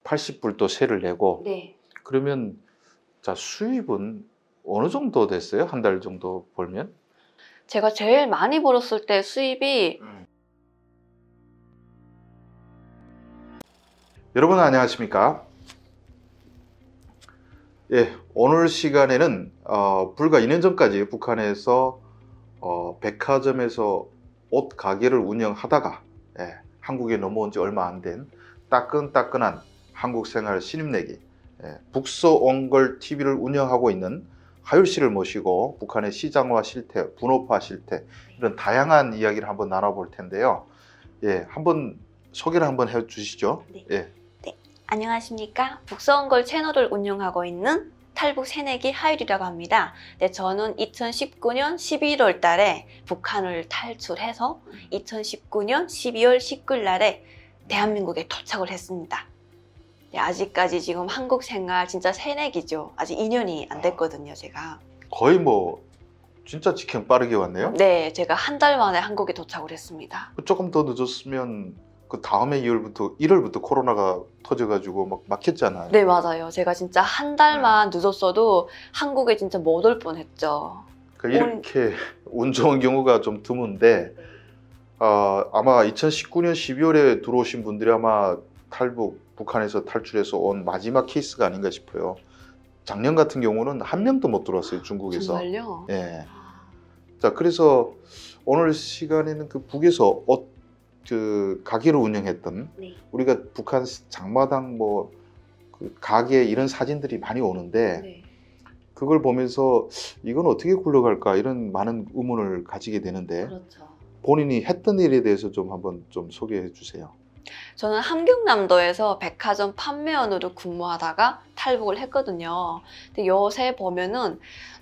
80불 또 세를 내고. 네. 그러면 자, 수입은 어느 정도 됐어요? 한 달 정도 벌면? 제가 제일 많이 벌었을 때 수입이 여러분 안녕하십니까? 예, 오늘 시간에는 불과 2년 전까지 북한에서 백화점에서 옷 가게를 운영하다가 한국에 넘어온 지 얼마 안 된 따끈따끈한 한국 생활 신입내기 북소옹걸 TV를 운영하고 있는 하율 씨를 모시고 북한의 시장화 실태, 분업화 실태 이런 다양한 이야기를 한번 나눠볼 텐데요. 예, 한번 소개를 한번 해주시죠. 네. 예. 네. 안녕하십니까? 북소옹걸 채널을 운영하고 있는 탈북 새내기 하율이라고 합니다. 네, 저는 2019년 11월 달에 북한을 탈출해서 2019년 12월 19일 날에 대한민국에 도착을 했습니다. 네, 아직까지 지금 한국 생활 진짜 새내기죠. 아직 2년이 안 됐거든요, 제가. 거의 뭐 진짜 직행 빠르게 왔네요. 네, 제가 한 달 만에 한국에 도착을 했습니다. 조금 더 늦었으면 그 다음에 1월부터 코로나가 터져가지고 막 막혔잖아요. 네, 맞아요. 제가 진짜 한 달만 늦었어도 한국에 진짜 못 올 뻔했죠. 그러니까 이렇게 운 좋은 경우가 좀 드문데 아마 2019년 12월에 들어오신 분들이 아마 북한에서 탈출해서 온 마지막 케이스가 아닌가 싶어요. 작년 같은 경우는 한 명도 못 들어왔어요, 중국에서. 정말요? 예. 자, 그래서 오늘 시간에는 그 북에서 그 가게를 운영했던 네. 우리가 북한 장마당 그 가게 이런 사진들이 많이 오는데 네. 그걸 보면서 이건 어떻게 굴러갈까 이런 많은 의문을 가지게 되는데 그렇죠. 본인이 했던 일에 대해서 좀 한번 좀 소개해 주세요. 저는 함경남도에서 백화점 판매원으로 근무하다가 탈북을 했거든요. 근데 요새 보면은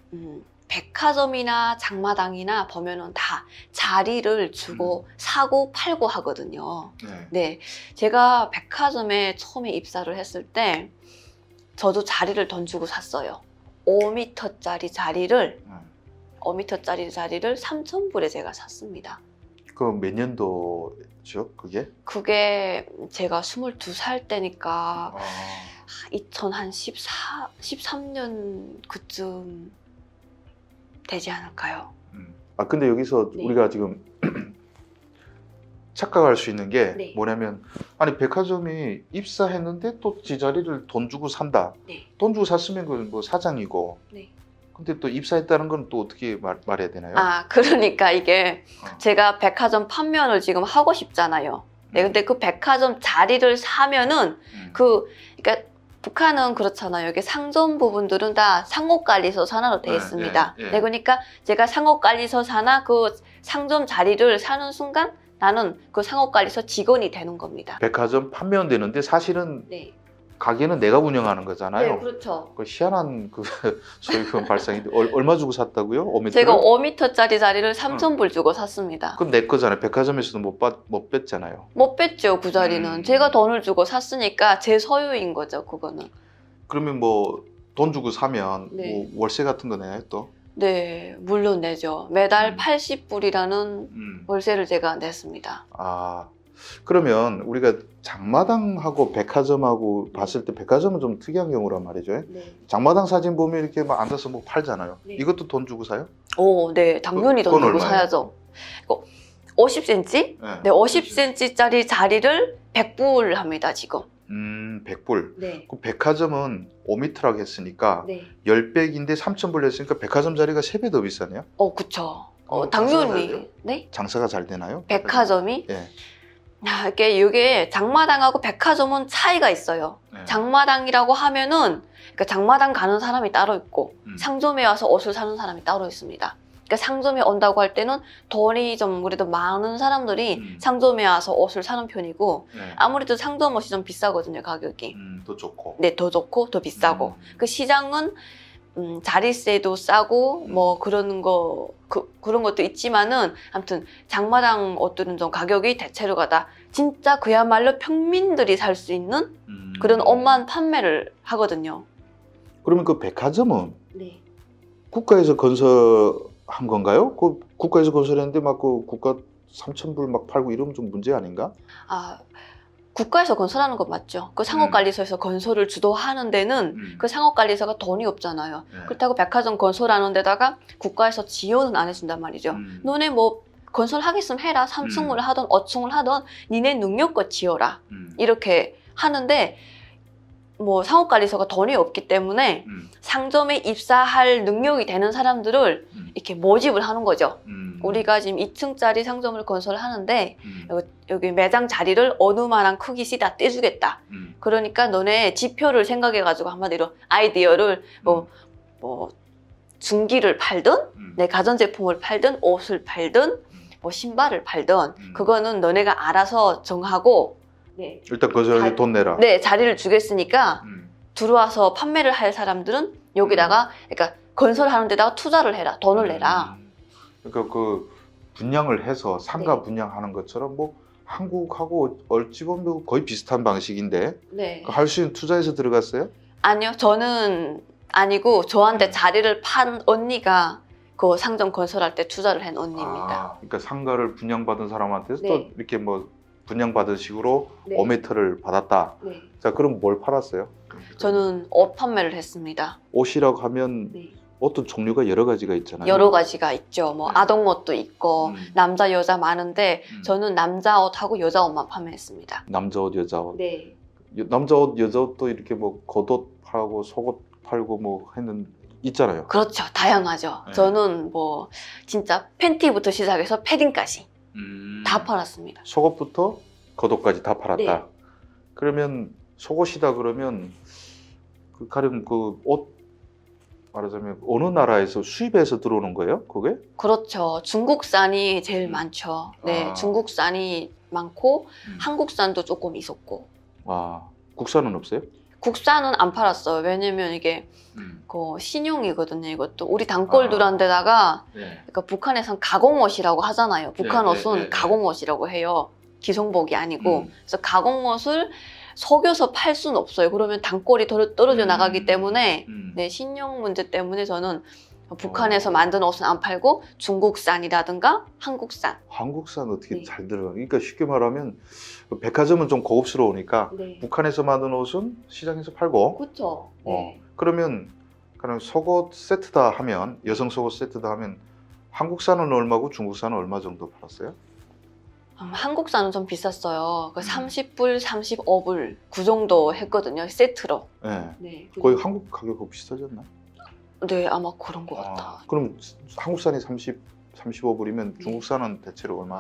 백화점이나 장마당이나 보면은 다 자리를 주고 사고 팔고 하거든요. 네, 제가 백화점에 처음에 입사를 했을 때 저도 자리를 돈 주고 샀어요. 5m짜리 자리를 3,000불에 제가 샀습니다. 그 몇 년도죠, 그게? 그게 제가 22살 때니까 2013년 그쯤 되지 않을까요? 근데 여기서 네. 우리가 지금 착각할 수 있는 게 네. 뭐냐면 아니 백화점이 입사했는데 또 지 자리를 돈 주고 산다. 네. 돈 주고 샀으면 그건 뭐 사장이고. 네. 근데 또 입사했다는 건 또 어떻게 말해야 되나요? 그러니까 이게 제가 백화점 판매원을 지금 하고 싶잖아요. 네, 근데 그 백화점 자리를 사면은 그러니까 북한은 그렇잖아요. 여기 상점 부분들은 다 상업관리소 산하로 되어 있습니다. 네, 그러니까 제가 상업관리소 산하 그 상점 자리를 사는 순간 나는 그 상업관리소 직원이 되는 겁니다. 백화점 판매원 되는데 사실은 네. 가게는 내가 운영하는 거잖아요. 네, 그렇죠. 그 희한한 그 소유권 발생인데 얼마 주고 샀다고요? 5m를? 제가 5m짜리 자리를 3,000불 주고 샀습니다. 그럼 내 거잖아요. 백화점에서도 못 뺐잖아요. 못 뺐죠, 그 자리는. 제가 돈을 주고 샀으니까 제 소유인 거죠, 그거는. 그러면 뭐 돈 주고 사면 네. 뭐 월세 같은 거 내요 또? 네, 물론 내죠. 매달 80불이라는 월세를 제가 냈습니다. 그러면 우리가 장마당하고 백화점하고 봤을 때 백화점은 좀 특이한 경우란 말이죠. 네. 장마당 사진 보면 이렇게 막 앉아서 뭐 팔잖아요. 네. 이것도 돈 주고 사요? 네, 당연히 돈 그건 주고 얼마예요? 사야죠. 50cm? 네, 50cm짜리 자리를 100불 합니다, 지금. 100불. 네. 그럼 백화점은 5m라고 했으니까 네. 10백인데 3,000불 했으니까 백화점 자리가 3배 더 비싸네요? 그쵸. 장사가 잘 돼요? 당연히. 네? 장사가 잘 되나요? 백화점이? 예. 이게 장마당하고 백화점은 차이가 있어요. 네. 장마당이라고 하면은 그러니까 장마당 가는 사람이 따로 있고 상점에 와서 옷을 사는 사람이 따로 있습니다. 그러니까 상점에 온다고 할 때는 돈이 좀 그래도 많은 사람들이 상점에 와서 옷을 사는 편이고 아무래도 상점 옷이 좀 비싸거든요, 가격이. 더 좋고. 네, 더 좋고 더 비싸고. 그 시장은 자릿세도 싸고 뭐 그런 것도 있지만은 아무튼 장마당 옷들은 좀 가격이 대체로가 다 진짜 그야말로 평민들이 살 수 있는 그런 옷만 판매를 하거든요. 그러면 그 백화점은 네. 국가에서 건설한 건가요? 그 국가에서 건설했는데 막 그 국가 3,000불 막 팔고 이러면 좀 문제 아닌가? 국가에서 건설하는 건 맞죠. 그 상업관리소에서 건설을 주도하는 데는 그 상업관리소가 돈이 없잖아요. 네. 그렇다고 백화점 건설하는 데다가 국가에서 지원은 안 해준단 말이죠. 너네 뭐 건설하겠으면 해라. 3층을 하던 5층을 하던 니네 능력껏 지어라. 이렇게 하는데 뭐 상업관리소가 돈이 없기 때문에 상점에 입사할 능력이 되는 사람들을 이렇게 모집을 하는 거죠. 우리가 지금 2층짜리 상점을 건설하는데 여기 매장 자리를 어느 만한 크기씩 다 떼주겠다. 그러니까 너네 지표를 생각해가지고 한마디로 아이디어를 뭐 중기를 팔든 내 가전제품을 팔든 옷을 팔든 뭐 신발을 팔든 그거는 너네가 알아서 정하고 네. 일단 건설에 돈 내라. 네, 자리를 주겠으니까 들어와서 판매를 할 사람들은 여기다가 그러니까 건설하는 데다가 투자를 해라. 돈을 내라. 그러니까 그 분양을 해서 상가 네. 분양하는 것처럼 뭐 한국하고 어찌 보면 거의 비슷한 방식인데 네. 할 수 있는 투자에서 들어갔어요? 아니요. 저는 아니고 저한테 자리를 판 언니가 그 상점 건설할 때 투자를 한 언니입니다. 그러니까 상가를 분양받은 사람한테서 네. 또 이렇게 뭐 분양받은 식으로 네. 5m를 받았다. 네. 자, 그럼 뭘 팔았어요? 저는 옷 판매를 했습니다. 옷이라고 하면 네. 어떤 종류가 여러 가지가 있잖아요. 여러 가지가 있죠. 뭐 네. 아동 옷도 있고 남자 여자 많은데 음. 저는 남자 옷하고 여자 옷만 판매했습니다. 남자 옷, 여자 옷. 네. 남자 옷, 여자 옷도 이렇게 뭐 겉옷 팔고 속옷 팔고 뭐 했는 있잖아요. 그렇죠. 다양하죠. 네. 저는 뭐 진짜 팬티부터 시작해서 패딩까지 다 팔았습니다. 속옷부터 겉옷까지 다 팔았다. 네. 그러면 속옷이다 그러면 그 가령 그 옷 말하자면 어느 나라에서 수입해서 들어오는 거예요? 그게? 그렇죠. 중국산이 제일 많죠. 네, 아. 중국산이 많고 한국산도 조금 있었고 국산은 없어요? 국산은 안 팔았어요. 왜냐면 이게 그 신용이거든요. 이것도 우리 단골들한 데다가 네. 그러니까 북한에선 가공옷이라고 하잖아요. 북한 네, 옷은 네, 네. 가공옷이라고 해요. 기성복이 아니고 그래서 가공옷을 속여서 팔 수는 없어요. 그러면 단골이 떨어져 나가기 때문에 네, 신용 문제 때문에 저는 북한에서 만든 옷은 안 팔고 중국산이라든가 한국산. 한국산 어떻게 네. 잘 들어가? 그러니까 쉽게 말하면 백화점은 좀 고급스러우니까 네. 북한에서 만든 옷은 시장에서 팔고 그렇죠. 네. 그러면 그냥 속옷 세트다 하면 여성 속옷 세트다 하면 한국산은 얼마고 중국산은 얼마 정도 팔았어요? 한국산은 좀 비쌌어요. 30불, 35불 그 정도 했거든요. 세트로. 네. 네. 거의 한국 가격하고 비슷하지 않나? 네, 아마 그런 것 같아요. 그럼 한국산이 35불이면 중국산은 대체로 얼마?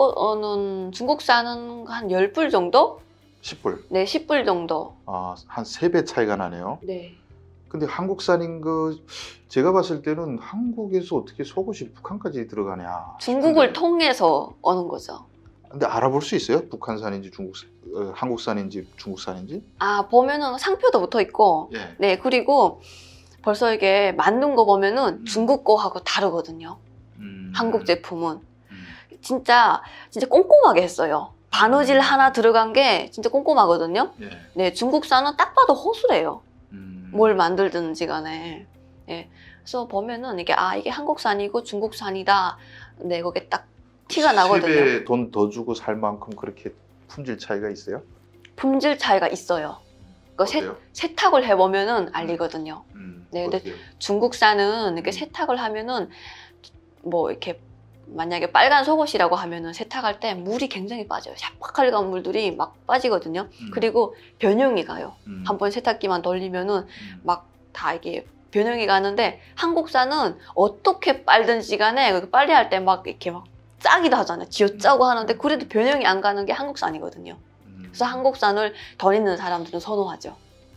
중국산은 한 10불 정도? 10불. 네, 10불 정도. 한 3배 차이가 나네요. 네. 근데 한국산인 거 제가 봤을 때는 한국에서 어떻게 속옷이 북한까지 들어가냐. 중국을 싶은데. 통해서 오는 거죠. 근데 알아볼 수 있어요? 북한산인지 한국산인지 중국산인지? 보면은 상표도 붙어 있고, 예. 네, 그리고 벌써 이게 만든 거 보면은 중국 거하고 다르거든요. 한국 제품은. 진짜 꼼꼼하게 했어요. 바느질 하나 들어간 게 진짜 꼼꼼하거든요. 예. 네, 중국산은 딱 봐도 허술해요. 뭘 만들든지 간에. 예. 그래서 보면은 이게 한국산이고 중국산이다. 네, 그게 딱 티가 나거든요. 3배 돈 더 주고 살 만큼 그렇게 품질 차이가 있어요? 품질 차이가 있어요. 어때요? 세탁을 해보면은 알리거든요. 네, 근데 어때요? 중국산은 이렇게 세탁을 하면은 뭐 이렇게 만약에 빨간 속옷이라고 하면은 세탁할 때 물이 굉장히 빠져요. 샤팍한 물들이 막 빠지거든요. 그리고 변형이 가요. 한번 세탁기만 돌리면은 막 다 이게 변형이 가는데 한국산은 어떻게 빨든지 간에 빨래할 때 막 이렇게 막 짜기도 하잖아요. 쥐어짜고 하는데 그래도 변형이 안 가는 게 한국산이거든요. 그래서 한국산을 돈 있는 사람들은 선호하죠.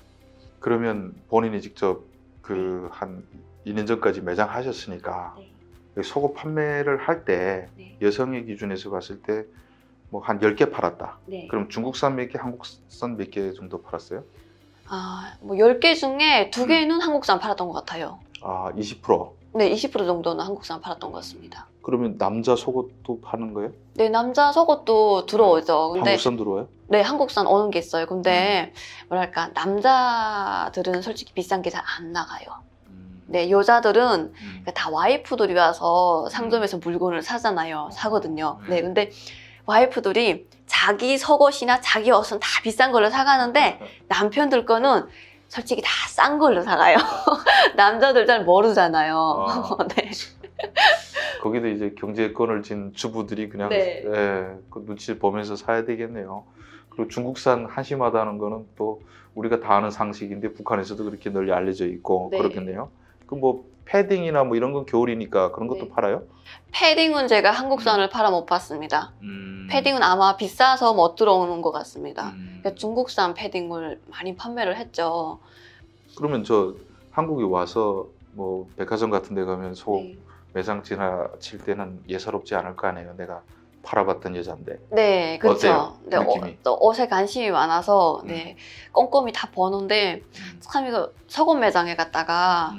그러면 본인이 직접 한 2년 전까지 매장 하셨으니까 네. 속옷 판매를 할 때 네. 여성의 기준에서 봤을 때 뭐 한 10개 팔았다. 네. 그럼 중국산 몇 개, 한국산 몇 개 정도 팔았어요? 뭐 10개 중에 2개는 한국산 팔았던 것 같아요. 20%? 네, 20% 정도는 한국산 팔았던 것 같습니다. 그러면 남자 속옷도 파는 거예요? 네, 남자 속옷도 들어오죠. 근데 한국산 들어와요? 네, 한국산 오는 게 있어요. 근데 뭐랄까 남자들은 솔직히 비싼 게 잘 안 나가요. 네, 여자들은 다 와이프들이 와서 상점에서 물건을 사잖아요. 사거든요. 네, 근데 와이프들이 자기 속옷이나 자기 옷은 다 비싼 걸로 사가는데 남편들 거는 솔직히 다 싼 걸로 사가요. 남자들 잘 모르잖아요. 네. 거기도 이제 경제권을 쥔 주부들이 그냥 네. 예, 그 눈치 보면서 사야 되겠네요. 그리고 중국산 한심하다는 거는 또 우리가 다 아는 상식인데 북한에서도 그렇게 널리 알려져 있고 네. 그렇겠네요. 그 뭐 패딩이나 뭐 이런 건 겨울이니까 그런 것도 네. 팔아요? 패딩은 제가 한국산을 팔아 못 봤습니다. 패딩은 아마 비싸서 못 들어오는 것 같습니다. 그러니까 중국산 패딩을 많이 판매를 했죠. 그러면 저 한국에 와서 뭐 백화점 같은 데 가면 소 네. 매장 지나칠 때는 예사롭지 않을 거 아니에요. 내가 팔아봤던 여잔데. 네, 그렇죠. 어때요? 느낌이? 또 옷에 관심이 많아서 네, 꼼꼼히 다 보는데 참 이거 속옷 매장에 갔다가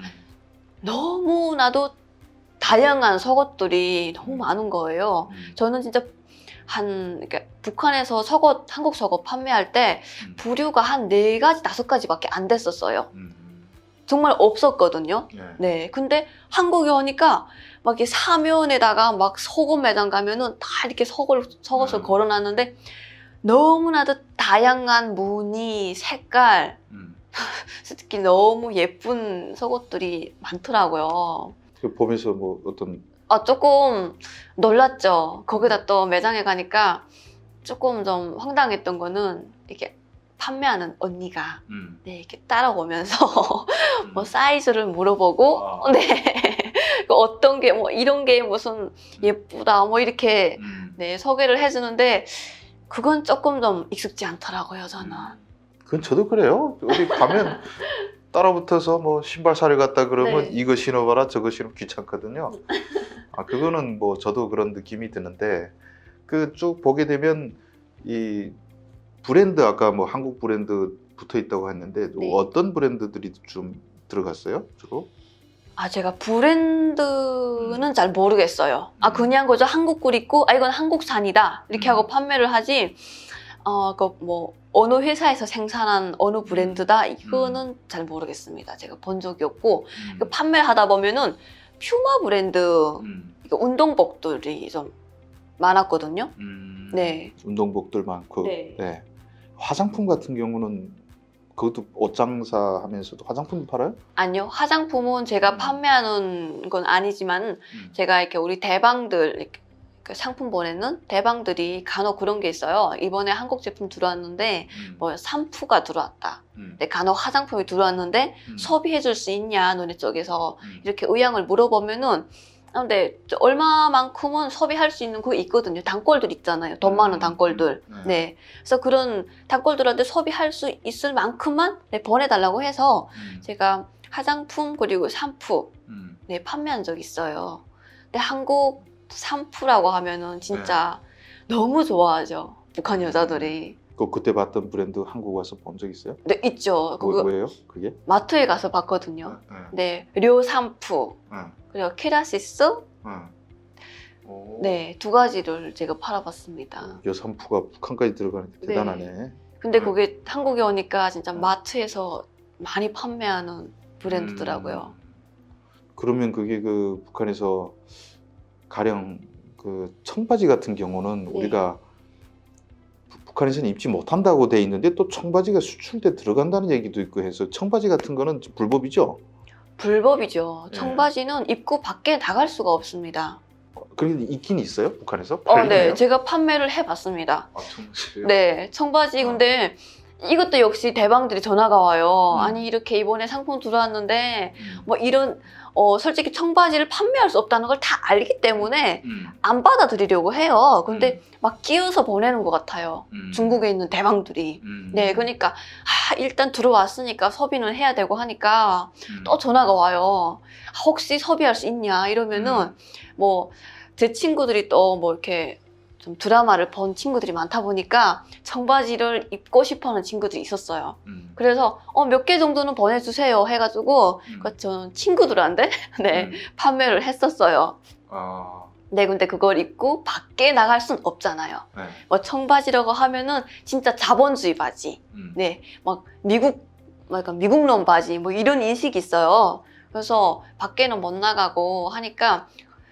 너무나도 다양한 속옷들이 너무 많은 거예요. 저는 진짜 그러니까 북한에서 속옷, 한국 속옷 판매할 때 부류가 한 4가지, 5가지밖에 안 됐었어요. 정말 없었거든요. 네. 근데 한국에 오니까 막 이렇게 사면에다가 막 속옷 매장 가면은 다 이렇게 속옷을 걸어놨는데 너무나도 다양한 무늬, 색깔, 특히 너무 예쁜 속옷들이 많더라고요. 보면서 뭐 어떤 조금 놀랐죠. 거기다 또 매장에 가니까 조금 좀 황당했던 거는 이렇게 판매하는 언니가 네, 이렇게 따라오면서 뭐 사이즈를 물어보고 네. 어떤 게 뭐 이런 게 무슨 예쁘다 뭐 이렇게 네, 소개를 해주는데 그건 조금 좀 익숙지 않더라고요, 저는. 그건 저도 그래요. 어디 가면 따라붙어서 뭐 신발 사러 갔다 그러면 네. 이거 신어봐라 저거 신으면 귀찮거든요. 그거는 뭐 저도 그런 느낌이 드는데 그 쭉 보게 되면 이 브랜드 아까 뭐 한국 브랜드 붙어 있다고 했는데 네. 어떤 브랜드들이 좀 들어갔어요? 주로? 제가 브랜드는 잘 모르겠어요. 그냥 그저 한국꿀 있고 이건 한국산이다 이렇게 하고 판매를 하지 그 뭐 어느 회사에서 생산한 어느 브랜드다 이거는 잘 모르겠습니다. 제가 본 적이 없고 판매를 하다 보면은 퓨마 브랜드 운동복들이 좀 많았거든요. 네. 운동복들 많고 네. 네. 화장품 같은 경우는 그것도 옷 장사하면서도 화장품도 팔아요? 아니요. 화장품은 제가 판매하는 건 아니지만 제가 이렇게 우리 대방들 이렇게 상품 보내는 대방들이 간혹 그런 게 있어요. 이번에 한국 제품 들어왔는데 뭐 샴푸가 들어왔다. 근데 간혹 화장품이 들어왔는데 소비해줄 수 있냐 너네 쪽에서 이렇게 의향을 물어보면은 근데 얼마만큼은 소비할 수 있는 그거 있거든요. 단골들 있잖아요. 돈 많은 단골들. 네. 그래서 그런 단골들한테 소비할 수 있을 만큼만 네, 보내달라고 해서 제가 화장품 그리고 샴푸 네, 판매한 적이 있어요. 근데 한국 샴푸라고 하면은 진짜 너무 좋아하죠. 북한 여자들이. 그때 봤던 브랜드 한국 와서 본 적 있어요? 네, 있죠. 그거 뭐예요? 그게? 마트에 가서 봤거든요. 네, 료 샴푸 그리고 케라시스 네, 2가지를 제가 팔아봤습니다. 여샴푸가 북한까지 들어가는 게 대단하네. 근데 그게 한국에 오니까 진짜 마트에서 많이 판매하는 브랜드더라고요. 그러면 그게 그 북한에서 가령 그 청바지 같은 경우는 우리가 북한에서는 입지 못한다고 돼 있는데 또 청바지가 수출돼 들어간다는 얘기도 있고 해서 청바지 같은 거는 불법이죠? 불법이죠. 청바지는 입고 밖에 나갈 수가 없습니다. 그런데 있긴 있어요? 북한에서? 네. 제가 판매를 해봤습니다. 청바지요? 네. 청바지 근데 이것도 역시 대방들이 전화가 와요. 아니 이렇게 이번에 상품 들어왔는데 뭐 이런 솔직히 청바지를 판매할 수 없다는 걸 다 알기 때문에 안 받아들이려고 해요. 근데 막 끼워서 보내는 것 같아요. 중국에 있는 대방들이. 네, 그러니까 일단 들어왔으니까 소비는 해야 되고 하니까 또 전화가 와요. 혹시 소비할 수 있냐 이러면은 뭐 제 친구들이 또 뭐 이렇게 좀 드라마를 본 친구들이 많다 보니까 청바지를 입고 싶어하는 친구들이 있었어요. 그래서 몇 개 정도는 보내주세요 해가지고 저는 친구들한테 네, 판매를 했었어요. 네, 근데 그걸 입고 밖에 나갈 순 없잖아요. 뭐 청바지라고 하면은 진짜 자본주의 바지, 네, 막 약간 미국놈 바지 뭐 이런 인식이 있어요. 그래서 밖에는 못 나가고 하니까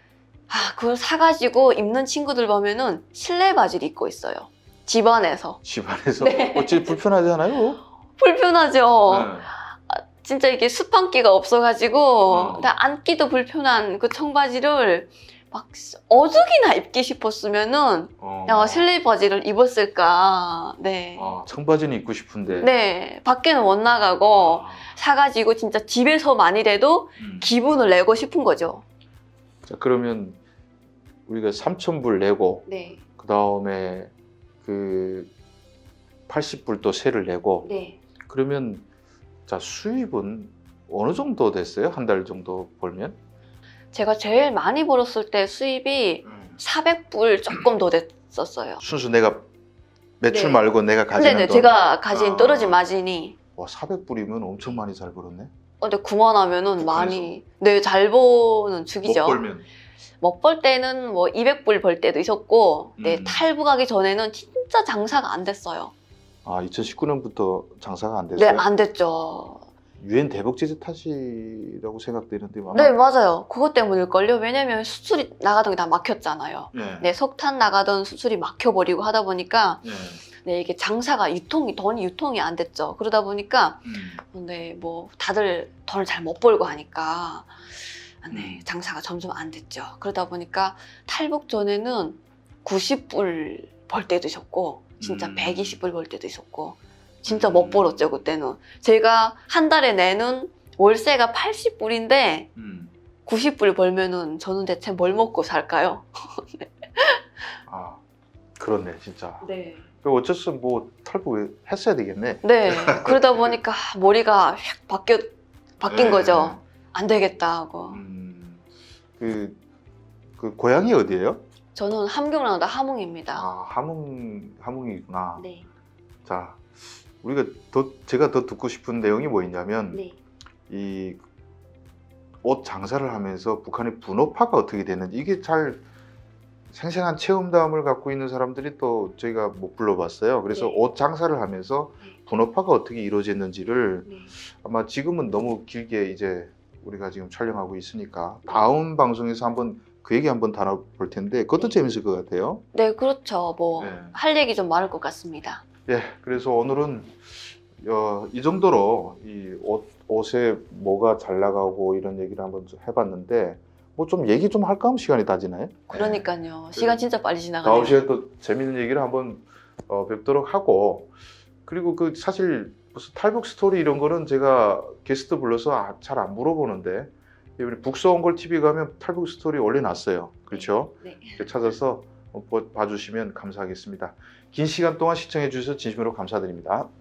그걸 사가지고 입는 친구들 보면은 실내 바지를 입고 있어요. 집안에서. 집안에서 네. 어찌 불편하잖아요. 불편하죠. 네. 진짜 이게 스판기가 없어가지고 어. 나 앉기도 불편한 그 청바지를 막 어죽이나 입기 싶었으면은 실내 바지를 입었을까. 네. 청바지는 입고 싶은데. 네. 밖에는 못 나가고 사가지고 진짜 집에서만이라도 기분을 내고 싶은 거죠. 자, 그러면 우리가 3,000불 내고 네. 그 다음에 그 80불 또 세를 내고 네. 그러면 자 수입은 어느 정도 됐어요? 한 달 정도 벌면? 제가 제일 많이 벌었을 때 수입이 400불 조금 더 됐었어요. 순수 내가 매출 네. 말고 내가 가지는 네네, 돈? 제가 가진 떨어진 마진이. 와, 400불이면 엄청 많이 잘 벌었네. 근데 그만하면은 많이, 네, 잘 버는 축이죠. 못 벌면? 못 벌 때는 뭐 200불 벌 때도 있었고, 네, 탈북하기 전에는 진짜 장사가 안 됐어요. 2019년부터 장사가 안 네, 됐어요? 안 됐죠. 유엔 대복제 탓이라고 생각되는데 네, 맞아요. 그것 때문일걸요. 왜냐면 수출이 나가던 게 다 막혔잖아요. 네, 석탄 나가던 수출이 막혀버리고 하다 보니까, 네, 이게 장사가 돈이 유통이 안 됐죠. 그러다 보니까, 네, 뭐, 다들 돈을 잘 못 벌고 하니까, 네, 장사가 점점 안 됐죠. 그러다 보니까 탈북 전에는 90불 벌 때도 있었고, 진짜 120불 벌 때도 있었고, 진짜 못 벌었죠, 그때는. 제가 한 달에 내는 월세가 80불인데, 90불 벌면은 저는 대체 뭘 먹고 살까요? 네. 그렇네, 진짜. 네. 어쩔 수 뭐 탈북 했어야 되겠네. 네. 그러다 보니까 머리가 휙 바뀐 네. 거죠. 안 되겠다 하고. 그 고향이 어디예요? 저는 함경남도 함흥입니다. 함흥이구나. 네. 자, 제가 더 듣고 싶은 내용이 뭐였냐면 네. 이 옷 장사를 하면서 북한의 분업화가 어떻게 됐는지 이게 잘 생생한 체험담을 갖고 있는 사람들이 또 저희가 못 불러봤어요. 그래서 네. 옷 장사를 하면서 분업화가 어떻게 이루어졌는지를 네. 아마 지금은 너무 길게 이제 우리가 지금 촬영하고 있으니까 다음 방송에서 한번 그 얘기 한번 다뤄볼 텐데 그것도 재밌을 것 같아요. 네, 그렇죠. 뭐, 네. 할 얘기 좀 많을 것 같습니다. 예, 그래서 오늘은 이 정도로 이 옷에 뭐가 잘 나가고 이런 얘기를 한번 좀 해봤는데 뭐 좀 얘기 좀 할까 하면 시간이 다 지나요? 그러니까요. 시간 진짜 빨리 지나가네요. 다음 시간에 또 재밌는 얘기를 한번 뵙도록 하고 그리고 그 사실 무슨 탈북 스토리 이런 거는 제가 게스트 불러서 잘 안 물어보는데 우리 북서온걸 TV 가면 탈북 스토리 올려놨어요. 그렇죠? 네. 찾아서 봐주시면 감사하겠습니다. 긴 시간 동안 시청해 주셔서 진심으로 감사드립니다.